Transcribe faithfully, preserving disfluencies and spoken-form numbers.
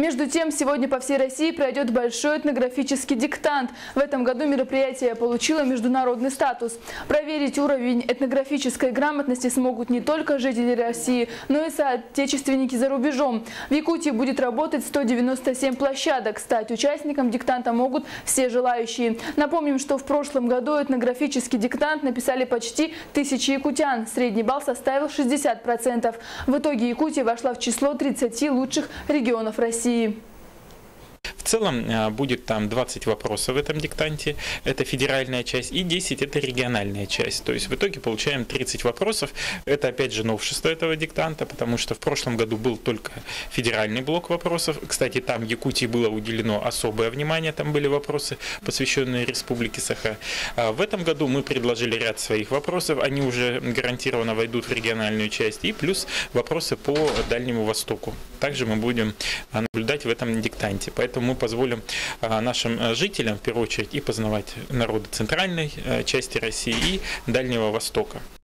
Между тем, сегодня по всей России пройдет большой этнографический диктант. В этом году мероприятие получило международный статус. Проверить уровень этнографической грамотности смогут не только жители России, но и соотечественники за рубежом. В Якутии будет работать сто девяносто семь площадок. Стать участником диктанта могут все желающие. Напомним, что в прошлом году этнографический диктант написали почти тысячи якутян. Средний балл составил шестьдесят процентов. В итоге Якутия вошла в число тридцати лучших регионов России. В целом будет там двадцать вопросов в этом диктанте, это федеральная часть, и десять это региональная часть. То есть в итоге получаем тридцать вопросов. Это опять же новшество этого диктанта, потому что в прошлом году был только федеральный блок вопросов. Кстати, там Якутии было уделено особое внимание, там были вопросы, посвященные Республике Саха. В этом году мы предложили ряд своих вопросов, они уже гарантированно войдут в региональную часть, и плюс вопросы по Дальнему Востоку. Также мы будем наблюдать в этом диктанте. Поэтому мы позволим нашим жителям, в первую очередь, и познавать народы центральной части России и Дальнего Востока.